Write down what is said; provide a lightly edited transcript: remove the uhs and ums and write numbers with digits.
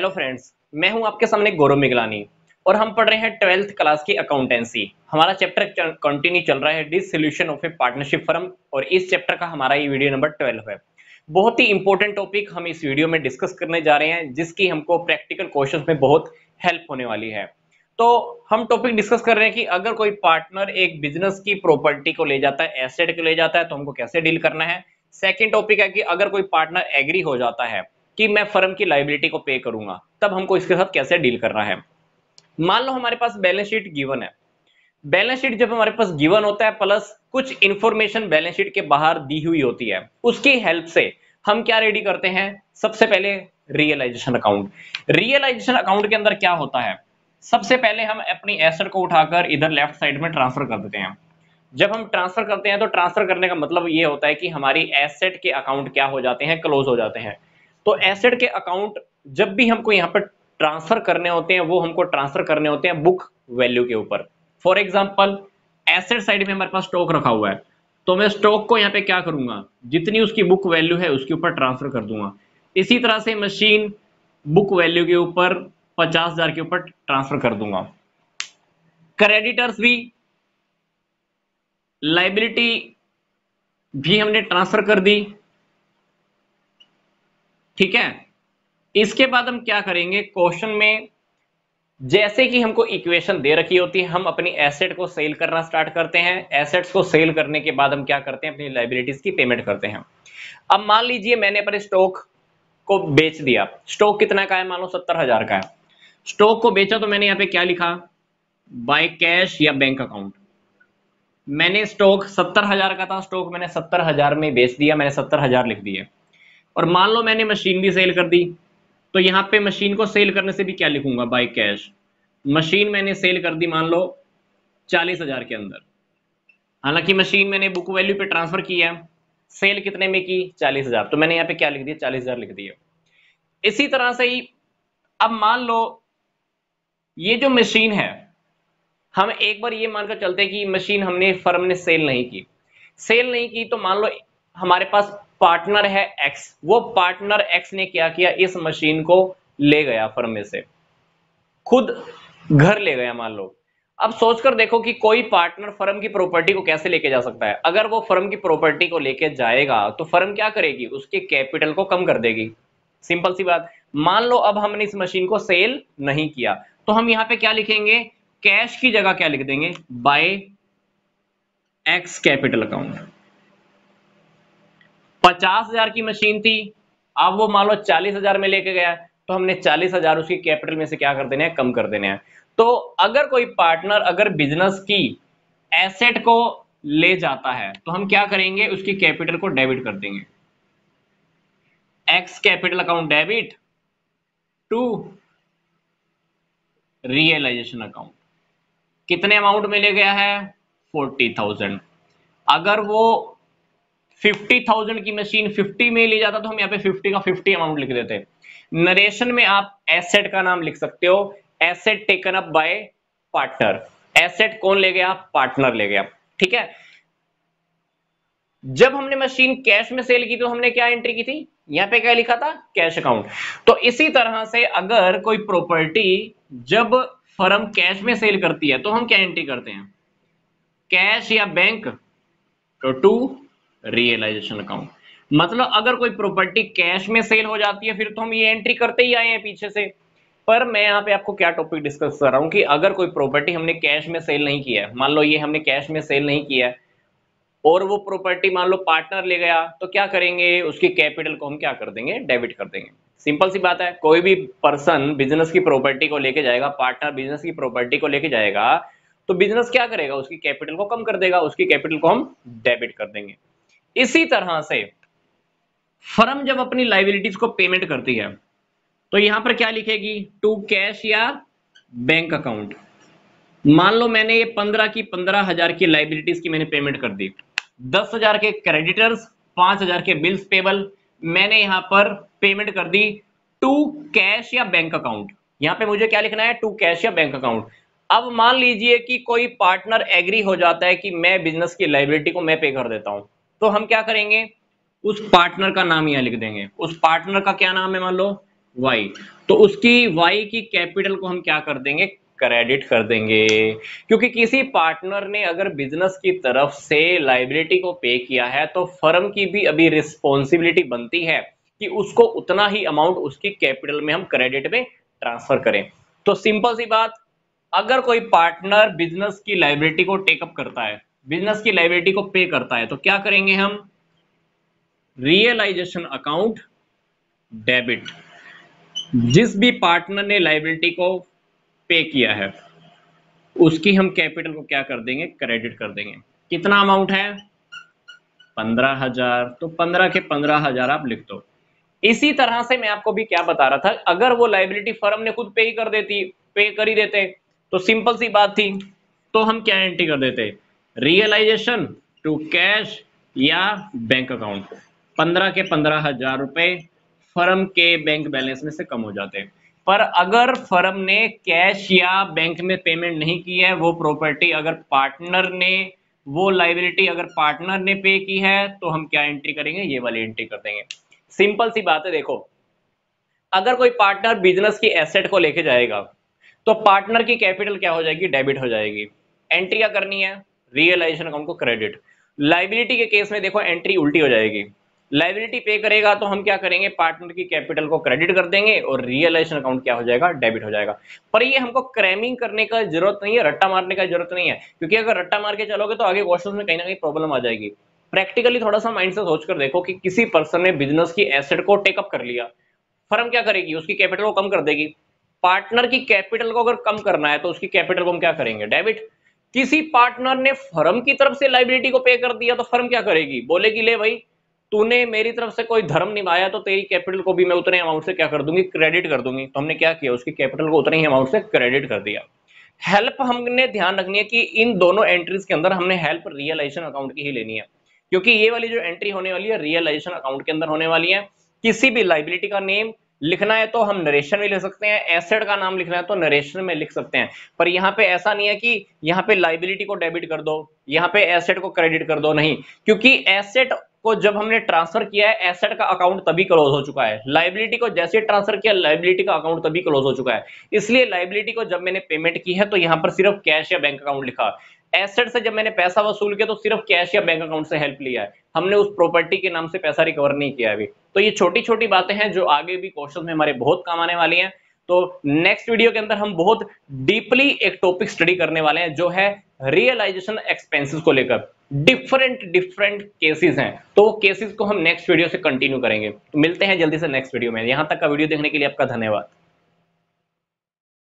Hello friends, मैं हूं आपके सामने गौरव मिगलानी और हम पढ़ रहे हैं 12th क्लास की अकाउंटेंसी। हमारा चैप्टर कंटिन्यू चल रहा है dissolution of a partnership firm और इस चैप्टर का हमारा ये वीडियो नंबर 12 है। बहुत ही इंपॉर्टेंट टॉपिक हम इस वीडियो में डिस्कस करने जा रहे हैं जिसकी हमको प्रैक्टिकल क्वेश्चंस में बहुत हेल्प होने वाली है। तो हम टॉपिक डिस्कस कर रहे हैं कि अगर कोई पार्टनर एक बिजनेस की प्रॉपर्टी को ले जाता है, एसेट को ले जाता है, तो हमको कैसे डील करना है। सेकंड टॉपिक है कि अगर कोई पार्टनर एग्री हो जाता है कि मैं फर्म की लायबिलिटी को पे करूंगा, तब हमको इसके साथ कैसे डील करना है। मान लो हमारे पास बैलेंस शीट गिवन है। बैलेंस शीट जब हमारे पास गिवन होता है प्लस कुछ इंफॉर्मेशन बैलेंस शीट के बाहर दी हुई होती है, उसकी हेल्प से हम क्या रेडी करते हैं। सबसे पहले रियलाइजेशन अकाउंट। रियलाइजेशन अकाउंट के अंदर क्या होता है, सबसे पहले हम अपनी एसेट को उठाकर इधर लेफ्ट साइड में ट्रांसफर कर देते हैं। जब हम ट्रांसफर करते हैं तो ट्रांसफर करने का मतलब ये होता है कि हमारी एसेट के अकाउंट क्या हो जाते हैं, क्लोज हो जाते हैं। तो एसेट के अकाउंट जब भी हमको यहाँ पर ट्रांसफर करने होते हैं वो हमको ट्रांसफर करने होते हैं बुक वैल्यू के ऊपर। फॉर एग्जांपल एसेट साइड में हमारे पास स्टॉक रखा हुआ है, तो मैं स्टॉक को यहाँ पे क्या करूंगा, जितनी उसकी बुक वैल्यू है उसके ऊपर ट्रांसफर कर दूंगा। इसी तरह से मशीन बुक वैल्यू के ऊपर 50,000 के ऊपर ट्रांसफर कर दूंगा। क्रेडिटर्स भी, लाइबिलिटी भी हमने ट्रांसफर कर दी, ठीक है। इसके बाद हम क्या करेंगे, क्वेश्चन में जैसे कि हमको इक्वेशन दे रखी होती है, हम अपनी एसेट को सेल करना स्टार्ट करते हैं। एसेट्स को सेल करने के बाद हम क्या करते हैं, अपनी लायबिलिटीज की पेमेंट करते हैं। अब मान लीजिए मैंने अपने स्टॉक को बेच दिया। स्टॉक कितना का है, मान लो 70,000 का है। स्टॉक को बेचा तो मैंने यहाँ पे क्या लिखा, बाय कैश या बैंक अकाउंट। मैंने स्टॉक 70,000 का था, स्टॉक मैंने 70,000 में बेच दिया, मैंने 70,000 लिख दिए। और मान लो मैंने मशीन भी सेल कर दी, तो यहां पे मशीन को सेल करने से भी क्या लिखूंगा, बाय कैश। मशीन मैंने सेल कर दी मान लो 40,000 के अंदर। हालांकि मशीन मैंने बुक वैल्यू पे ट्रांसफर किया, सेल कितने में की, 40,000, तो मैंने यहाँ पे क्या लिख दिया, 40,000 लिख दिया। इसी तरह से ही अब मान लो ये जो मशीन है, हम एक बार ये मानकर चलते हैं कि मशीन हमने फर्म ने सेल नहीं की। सेल नहीं की तो मान लो हमारे पास पार्टनर है एक्स, वो पार्टनर एक्स ने क्या किया, इस मशीन को ले गया फर्म में से, खुद घर ले गया मान लो। अब सोचकर देखो कि कोई पार्टनर फर्म की प्रॉपर्टी को कैसे लेके जा सकता है। अगर वो फर्म की प्रॉपर्टी को लेके जाएगा तो फर्म क्या करेगी, उसके कैपिटल को कम कर देगी। सिंपल सी बात। मान लो अब हमने इस मशीन को सेल नहीं किया, तो हम यहां पे क्या लिखेंगे, कैश की जगह क्या लिख देंगे, बाय एक्स कैपिटल अकाउंट। 50,000 की मशीन थी, अब वो मान लो 40,000 में लेके गया, तो हमने 40,000 उसकी कैपिटल में से क्या कर देने हैं, कम कर देने हैं। तो अगर कोई पार्टनर अगर बिजनेस की एसेट को ले जाता है तो हम क्या करेंगे, उसकी कैपिटल को डेबिट कर देंगे। X capital account debit to realisation account. कितने अमाउंट में ले गया है, 40,000। अगर वो 50,000 की मशीन 50 में ले जाता तो हम यहाँ पे 50 का 50 अमाउंट लिख देते। नरेशन में आप एसेट का नाम लिख सकते हो, asset taken up by partner. Asset कौन ले गया, पार्टनर ले गया, ठीक है। जब हमने मशीन कैश में सेल की तो हमने क्या एंट्री की थी, यहां पे क्या लिखा था, कैश अकाउंट। तो इसी तरह से अगर कोई प्रॉपर्टी जब फर्म कैश में सेल करती है तो हम क्या एंट्री करते हैं, कैश या बैंक, तो टू रियलाइजेशन अकाउंट। मतलब अगर कोई प्रॉपर्टी कैश में सेल हो जाती है फिर तो हम ये एंट्री करते ही आए हैं पीछे से। पर मैं यहाँ पे आपको क्या टॉपिक डिस्कस कर रहा हूं कि अगर कोई प्रॉपर्टी हमने कैश में सेल नहीं किया है, मान लो ये हमने कैश में सेल नहीं किया है और वो प्रॉपर्टी मान लो पार्टनर ले गया, तो क्या करेंगे, उसकी कैपिटल को हम क्या कर देंगे, डेबिट कर देंगे। सिंपल सी बात है। कोई भी पर्सन बिजनेस की प्रॉपर्टी को लेके जाएगा, पार्टनर बिजनेस की प्रॉपर्टी को लेके जाएगा, तो बिजनेस क्या करेगा, उसकी कैपिटल को कम कर देगा, उसकी कैपिटल को हम डेबिट कर देंगे। इसी तरह से फर्म जब अपनी लायबिलिटीज को पेमेंट करती है तो यहां पर क्या लिखेगी, टू कैश या बैंक अकाउंट। मान लो मैंने ये 15,000 की लायबिलिटीज की मैंने पेमेंट कर दी, 10,000 के क्रेडिटर्स, 5,000 के बिल्स पेबल, मैंने यहां पर पेमेंट कर दी टू कैश या बैंक अकाउंट। यहां पे मुझे क्या लिखना है, टू कैश या बैंक अकाउंट। अब मान लीजिए कि कोई पार्टनर एग्री हो जाता है कि मैं बिजनेस की लायबिलिटी को मैं पे कर देता हूं, तो हम क्या करेंगे, उस पार्टनर का नाम यहां लिख देंगे। उस पार्टनर का क्या नाम है, मान लो वाई, तो उसकी वाई की कैपिटल को हम क्या कर देंगे, क्रेडिट कर देंगे। क्योंकि किसी पार्टनर ने अगर बिजनेस की तरफ से लाइबिलिटी को पे किया है तो फर्म की भी अभी रिस्पॉन्सिबिलिटी बनती है कि उसको उतना ही अमाउंट उसकी कैपिटल में हम क्रेडिट में ट्रांसफर करें। तो सिंपल सी बात, अगर कोई पार्टनर बिजनेस की लाइबिलिटी को टेकअप करता है, बिजनेस की लाइबिलिटी को पे करता है, तो क्या करेंगे हम, रियलाइजेशन अकाउंट डेबिट। जिस भी पार्टनर ने लाइबिलिटी को पे किया है उसकी हम कैपिटल को क्या कर देंगे, क्रेडिट कर देंगे। कितना अमाउंट है, 15,000, तो 15 के 15,000 आप लिख दो। इसी तरह से मैं आपको भी क्या बता रहा था, अगर वो लाइबिलिटी फर्म ने खुद पे ही कर देती, पे कर ही देते, तो सिंपल सी बात थी, तो हम क्या एंट्री कर देते, रियलाइजेशन टू कैश या बैंक अकाउंट। 15 के 15,000 रुपए फर्म के बैंक बैलेंस में से कम हो जाते हैं। पर अगर फर्म ने कैश या बैंक में पेमेंट नहीं की है, वो प्रॉपर्टी अगर पार्टनर ने, वो लाइबिलिटी अगर पार्टनर ने पे की है, तो हम क्या एंट्री करेंगे, ये वाली एंट्री कर देंगे। सिंपल सी बात है, देखो अगर कोई पार्टनर बिजनेस की एसेट को लेके जाएगा तो पार्टनर की कैपिटल क्या हो जाएगी, डेबिट हो जाएगी। एंट्री क्या करनी है, रियलाइजेशन अकाउंट को क्रेडिट। लाइबिलिटी के केस में देखो एंट्री उल्टी हो जाएगी, लाइबिलिटी पे करेगा तो हम क्या करेंगे, पार्टनर की कैपिटल को क्रेडिट कर देंगे और रियलाइजेशन अकाउंट क्या हो जाएगा, डेबिट हो जाएगा। पर ये हमको क्रैमिंग करने का जरूरत नहीं है, रट्टा मारने का जरूरत नहीं है, क्योंकि अगर रट्टा मार के चलोगे तो आगे क्वेश्चन में कहीं ना कहीं प्रॉब्लम आ जाएगी। प्रैक्टिकली थोड़ा सा माइंड से सोचकर देखो कि किसी पर्सन ने बिजनेस की एसेट को टेकअप कर लिया, फर्म क्या करेगी, उसकी कैपिटल को कम कर देगी। पार्टनर की कैपिटल को अगर कम करना है तो उसकी कैपिटल को हम क्या करेंगे, डेबिट। किसी पार्टनर ने फर्म की तरफ से लाइबिलिटी को पे कर दिया तो फर्म क्या करेगी, बोलेगी ले भाई तूने मेरी तरफ से कोई धर्म निभाया तो तेरी कैपिटल को भी मैं उतने अमाउंट से क्या कर दूंगी, क्रेडिट कर दूंगी। तो हमने क्या किया, उसकी कैपिटल को उतने ही अमाउंट से क्रेडिट कर दिया। हेल्प हमने ध्यान रखनी है कि इन दोनों एंट्रीज के अंदर हमने हेल्प रियलाइजेशन अकाउंट की ही लेनी है, क्योंकि ये वाली जो एंट्री होने वाली है रियलाइजेशन अकाउंट के अंदर होने वाली है। किसी भी लाइबिलिटी का नेम लिखना है तो हम नरेशन में लिख सकते हैं, एसेट का नाम लिखना है तो नरेशन में लिख सकते हैं। पर यहाँ पे ऐसा नहीं है कि यहाँ पे लाइबिलिटी को डेबिट कर दो, यहाँ पे एसेट को क्रेडिट कर दो, नहीं। क्योंकि एसेट को जब हमने ट्रांसफर किया है, एसेट का अकाउंट तभी क्लोज हो चुका है। लाइबिलिटी को जैसे ट्रांसफर किया, लाइबिलिटी का अकाउंट तभी क्लोज हो चुका है। इसलिए लाइबिलिटी को जब मैंने पेमेंट की है तो यहाँ पर सिर्फ कैश या बैंक अकाउंट लिखा। एसेट से जब मैंने पैसा वसूल किया तो सिर्फ कैश या बैंक अकाउंट से हेल्प लिया है, हमने उस प्रॉपर्टी के नाम से पैसा रिकवर नहीं किया अभी। तो ये छोटी छोटी बातें हैं जो आगे भी क्वेश्चन में हमारे बहुत काम आने वाली हैं। तो नेक्स्ट वीडियो के अंदर हम बहुत डीपली एक टॉपिक स्टडी करने वाले हैं जो है रियलाइजेशन एक्सपेंसेस को लेकर। डिफरेंट डिफरेंट केसेस हैं, तो वो केसेस को हम नेक्स्ट वीडियो से कंटिन्यू करेंगे। तो मिलते हैं जल्दी से नेक्स्ट वीडियो में। यहां तक का वीडियो देखने के लिए आपका धन्यवाद।